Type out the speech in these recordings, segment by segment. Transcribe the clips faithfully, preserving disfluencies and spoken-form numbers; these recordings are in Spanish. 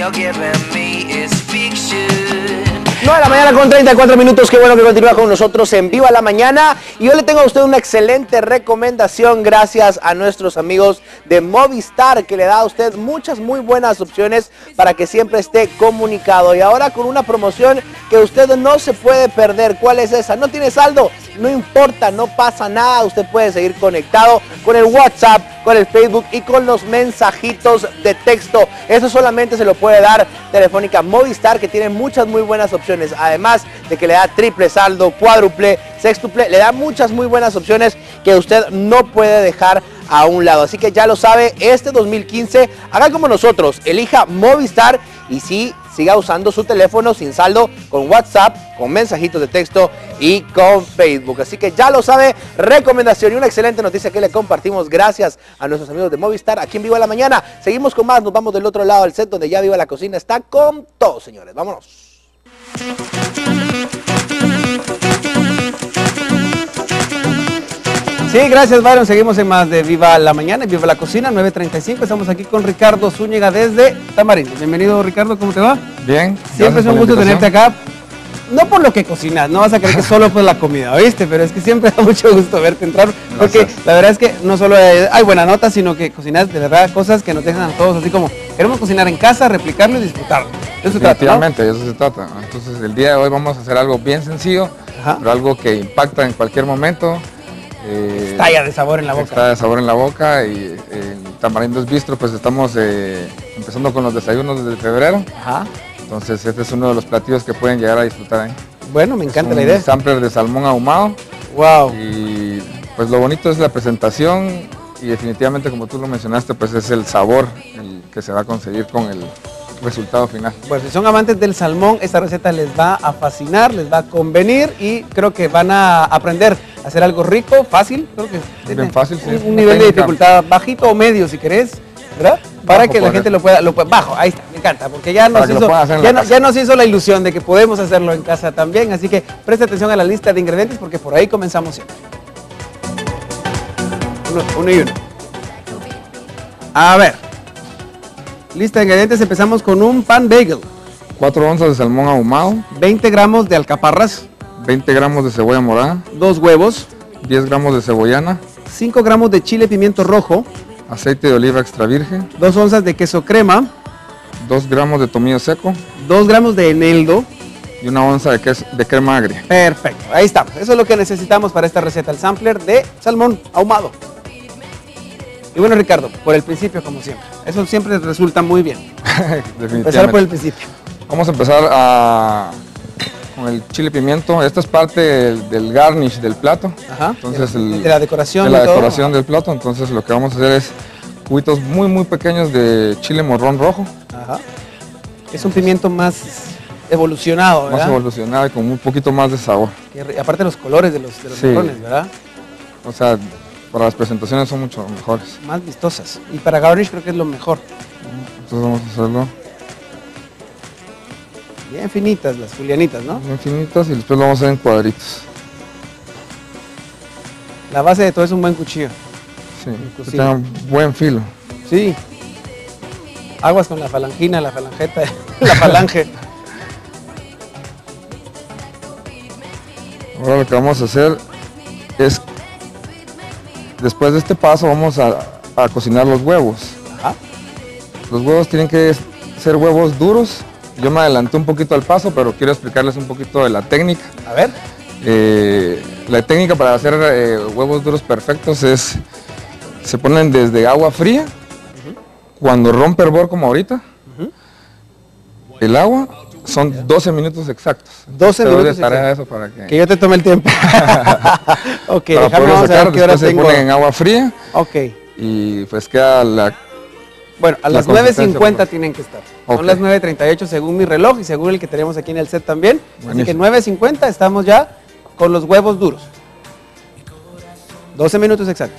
nueve de la mañana con treinta y cuatro minutos, qué bueno que continúa con nosotros en Viva la Mañana. Y yo le tengo a usted una excelente recomendación gracias a nuestros amigos de Movistar, que le da a usted muchas muy buenas opciones para que siempre esté comunicado. Y ahora con una promoción que usted no se puede perder. ¿Cuál es esa? ¿No tiene saldo? No importa, no pasa nada, usted puede seguir conectado con el WhatsApp, con el Facebook y con los mensajitos de texto. Eso solamente se lo puede dar Telefónica Movistar, que tiene muchas muy buenas opciones. Además de que le da triple saldo, cuádruple, sextuple, le da muchas muy buenas opciones que usted no puede dejar a un lado. Así que ya lo sabe, este dos mil quince, haga como nosotros, elija Movistar y sí, siga usando su teléfono sin saldo con WhatsApp, con mensajitos de texto y con Facebook. Así que ya lo sabe, recomendación y una excelente noticia que le compartimos gracias a nuestros amigos de Movistar aquí en Viva la Mañana. Seguimos con más, nos vamos del otro lado del set donde ya Viva la Cocina está con todo, señores. Vámonos. Sí, gracias, Byron. Seguimos en más de Viva la Mañana y Viva la Cocina, nueve treinta y cinco. Estamos aquí con Ricardo Zúñiga desde Tamarindo. Bienvenido, Ricardo, ¿cómo te va? Bien. Siempre es un gusto tenerte acá. No por lo que cocinas, no vas a creer que solo por la comida, ¿oíste? Pero es que siempre da mucho gusto verte entrar, porque gracias. La verdad es que no solo hay buena nota, sino que cocinas de verdad cosas que nos dejan a todos así como, queremos cocinar en casa, replicarlo y disfrutarlo. Eso se trata, ¿no? Efectivamente, eso se trata. Entonces el día de hoy vamos a hacer algo bien sencillo, Ajá. pero algo que impacta en cualquier momento. Eh, estalla de sabor en la boca. Estalla de sabor en la boca y en Tamarindo's Bistro pues estamos eh, empezando con los desayunos desde febrero. Ajá. Entonces este es uno de los platillos que pueden llegar a disfrutar ahí. Bueno, me encanta es la idea. Un sampler de salmón ahumado. Wow. Y pues lo bonito es la presentación y definitivamente como tú lo mencionaste pues es el sabor el que se va a conseguir con el resultado final. Bueno, si son amantes del salmón, esta receta les va a fascinar, les va a convenir y creo que van a aprender a hacer algo rico, fácil, creo que es bien fácil, sí. Un, un nivel de dificultad bajito o medio si querés, ¿verdad? Para bajo que la gente lo pueda, lo pueda, bajo, ahí está, me encanta, porque ya nos, hizo, ya, no, ya nos hizo la ilusión de que podemos hacerlo en casa también, así que preste atención a la lista de ingredientes porque por ahí comenzamos siempre. Uno, uno y uno. A ver. Lista de ingredientes, empezamos con un pan bagel. cuatro onzas de salmón ahumado. veinte gramos de alcaparras. veinte gramos de cebolla morada. dos huevos. diez gramos de cebollana. cinco gramos de chile pimiento rojo. Aceite de oliva extra virgen. dos onzas de queso crema. dos gramos de tomillo seco. dos gramos de eneldo. Y una onza de, queso, de crema agria. Perfecto, ahí estamos. Eso es lo que necesitamos para esta receta, el sampler de salmón ahumado. Y bueno, Ricardo, por el principio como siempre. Eso siempre resulta muy bien. Definitivamente. Empezar por el principio. Vamos a empezar a, con el chile pimiento. Esta es parte del, del garnish del plato. Ajá. Entonces de, el, de la decoración. De la de decoración todo. del plato. Entonces lo que vamos a hacer es cubitos muy muy pequeños de chile morrón rojo. Ajá. Es un pimiento más evolucionado, ¿verdad? Más evolucionado y con un poquito más de sabor. Que, aparte los colores de los, de los sí. morrones, ¿verdad? O sea, para las presentaciones son mucho mejores. Más vistosas. Y para garnish creo que es lo mejor. Entonces vamos a hacerlo. Bien finitas las julianitas, ¿no? Bien finitas y después lo vamos a hacer en cuadritos. La base de todo es un buen cuchillo. Sí, que tenga buen filo. Sí. Aguas con la falangina, la falangeta, la falange. Ahora lo que vamos a hacer es, después de este paso vamos a, a cocinar los huevos. Ajá. Los huevos tienen que ser huevos duros. Yo me adelanté un poquito al paso, pero quiero explicarles un poquito de la técnica. A ver. Eh, la técnica para hacer eh, huevos duros perfectos es, se ponen desde agua fría, uh-huh. cuando rompe hervor como ahorita, uh-huh. el agua son doce minutos exactos. doce minutos de tarea eso para que... que yo te tome el tiempo. Ok, para déjame vamos sacar, a ver qué hora después tengo. se ponen en agua fría. Ok. Y pues queda la... Bueno, a las nueve cincuenta tienen que estar. Okay. Son las nueve treinta y ocho según mi reloj y según el que tenemos aquí en el set también. Buenísimo. Así que nueve cincuenta estamos ya con los huevos duros. doce minutos exactos.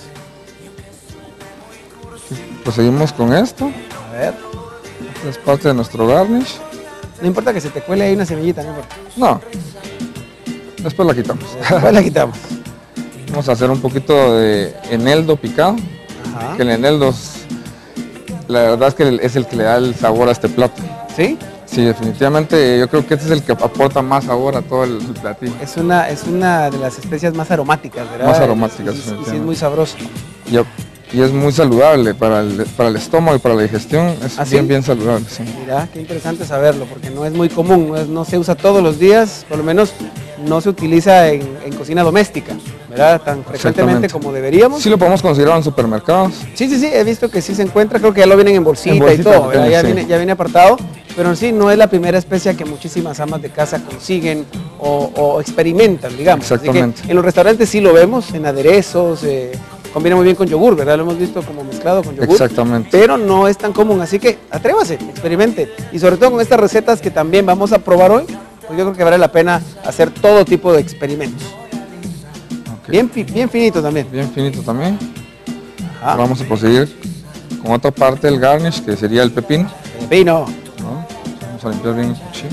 Proseguimos con esto. A ver. Esta es parte de nuestro garnish. No importa que se te cuele ahí una semillita, no importa. No. Después la quitamos. Después la quitamos. Vamos a hacer un poquito de eneldo picado. Ajá. Que el eneldo es, la verdad es que es el que le da el sabor a este plato. ¿Sí? Sí, definitivamente yo creo que este es el que aporta más sabor a todo el platillo. Es una, es una de las especias más aromáticas, ¿verdad? Más aromáticas, y, y, y sí es muy sabroso. Y, y es muy saludable para el, para el estómago y para la digestión, es ¿Ah, sí? bien, bien saludable. Sí. Mira, qué interesante saberlo, porque no es muy común, no, es, no se usa todos los días, por lo menos no se utiliza en, en cocina doméstica, ¿verdad? Tan frecuentemente como deberíamos. Sí lo podemos considerar en supermercados. Sí, sí, sí, he visto que sí se encuentra, creo que ya lo vienen en bolsita, en bolsita y todo, ¿verdad? Ya, sí. viene, ya viene apartado, pero sí, no es la primera especia que muchísimas amas de casa consiguen o, o experimentan, digamos. Exactamente. Así que en los restaurantes sí lo vemos, en aderezos, eh, combina muy bien con yogur, ¿verdad? Lo hemos visto como mezclado con yogur. Exactamente. Pero no es tan común, así que atrévase, experimente. Y sobre todo con estas recetas que también vamos a probar hoy, pues yo creo que vale la pena hacer todo tipo de experimentos. Okay. Bien, bien finito también. Bien finito también. Ah. Vamos a proseguir con otra parte del garnish, que sería el pepino. Pepino. ¿No? Vamos a limpiar bien el cuchillo.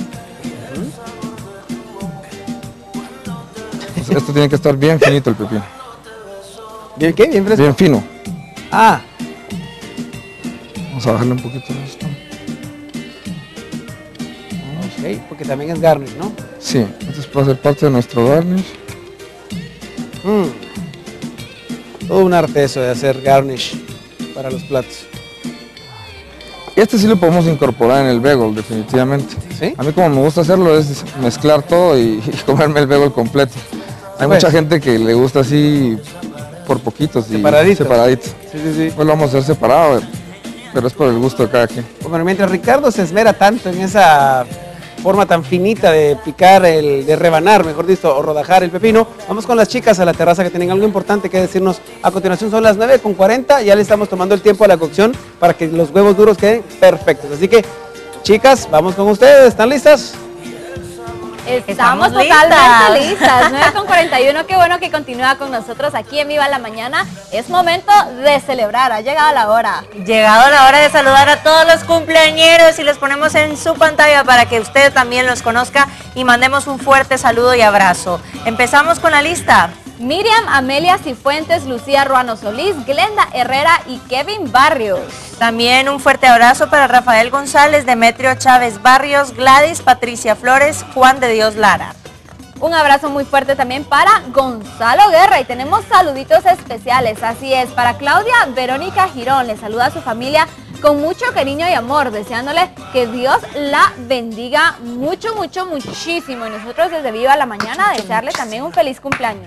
Uh-huh. Esto tiene que estar bien finito el pepino. ¿Bien qué? ¿Bien fresco? Bien fino. Ah. Vamos a bajarle un poquito de esto. Ok, porque también es garnish, ¿no? Sí, esto es para ser parte de nuestro garnish. Mm. Todo un arte eso de hacer garnish para los platos. Este sí lo podemos incorporar en el bagel, definitivamente. ¿Sí? A mí como me gusta hacerlo es mezclar todo y, y comerme el bagel completo. Hay pues. mucha gente que le gusta así por poquitos y separaditos. separaditos. Sí, sí, sí. Pues lo vamos a hacer separado, pero es por el gusto de cada quien. Bueno, mientras Ricardo se esmera tanto en esa forma tan finita de picar, el, de rebanar, mejor dicho, o rodajar el pepino, vamos con las chicas a la terraza que tienen algo importante que decirnos. A continuación son las nueve con cuarenta, ya le estamos tomando el tiempo a la cocción para que los huevos duros queden perfectos. Así que, chicas, vamos con ustedes, ¿están listas? Estamos, Estamos totalmente listas, listas. nueve con cuarenta y uno, qué bueno que continúa con nosotros aquí en Viva la Mañana. Es momento de celebrar, ha llegado la hora. Llegado la hora de saludar a todos los cumpleañeros y los ponemos en su pantalla para que usted también los conozca y mandemos un fuerte saludo y abrazo. Empezamos con la lista. Miriam Amelia Cifuentes, Lucía Ruano Solís, Glenda Herrera y Kevin Barrios. También un fuerte abrazo para Rafael González, Demetrio Chávez Barrios, Gladys Patricia Flores, Juan de Dios Lara. Un abrazo muy fuerte también para Gonzalo Guerra y tenemos saluditos especiales, así es, para Claudia Verónica Girón, le saluda a su familia con mucho cariño y amor, deseándole que Dios la bendiga mucho, mucho, muchísimo. Y nosotros desde Viva la Mañana desearle también un feliz cumpleaños.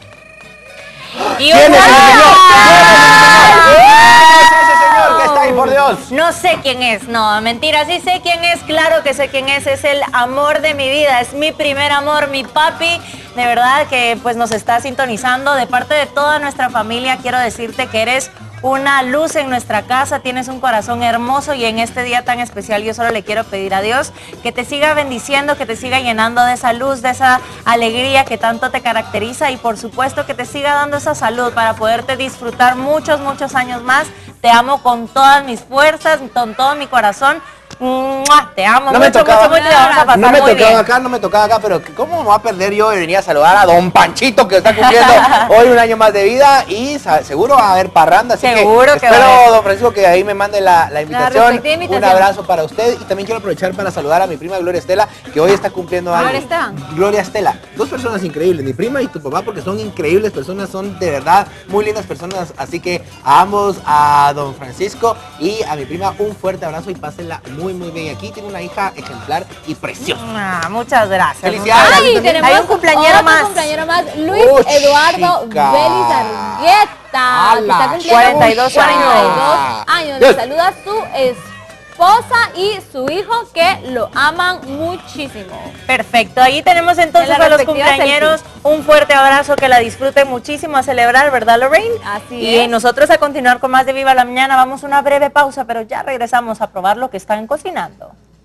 Y ¿Quién es ese señor? ¿Quién es ese señor que está ahí, por Dios? No sé quién es, no, mentira, sí sé quién es, claro que sé quién es, es el amor de mi vida, es mi primer amor, mi papi, de verdad que pues nos está sintonizando, de parte de toda nuestra familia quiero decirte que eres una luz en nuestra casa, tienes un corazón hermoso y en este día tan especial yo solo le quiero pedir a Dios que te siga bendiciendo, que te siga llenando de esa luz, de esa alegría que tanto te caracteriza y por supuesto que te siga dando esa salud para poderte disfrutar muchos, muchos años más. Te amo con todas mis fuerzas, con todo mi corazón. ¡Mua! Te amo no mucho, me tocaba, mucho, mucho, te vamos a pasar no me muy tocaba bien. acá, no me tocaba acá, pero ¿cómo me voy a perder yo de venir a saludar a don Panchito que está cumpliendo hoy un año más de vida y seguro va a haber parranda, así seguro que, que espero va a don Francisco que ahí me mande la, la, invitación. la invitación. Un abrazo para usted y también quiero aprovechar para saludar a mi prima Gloria Estela que hoy está cumpliendo años. Gloria Estela. Gloria Estela, dos personas increíbles, mi prima y tu papá porque son increíbles personas, son de verdad muy lindas personas, así que a ambos, a don Francisco y a mi prima un fuerte abrazo y pásenla muy muy bien. Aquí tiene una hija ejemplar y preciosa. Ah, muchas gracias. Felicidades. Ay, tenemos hay un cumpleañero más. Un cumpleañero más, Luis oh, Eduardo chica. Vélez Argueta, que está cumpliendo cuarenta y dos años. cuarenta y dos años. Le saluda a su esposa y su hijo que lo aman muchísimo. Perfecto, ahí tenemos entonces a los cumpleañeros un fuerte abrazo, que la disfruten muchísimo, a celebrar, ¿verdad, Lorraine? Así y es. nosotros a continuar con más de Viva la Mañana, vamos a una breve pausa, pero ya regresamos a probar lo que están cocinando.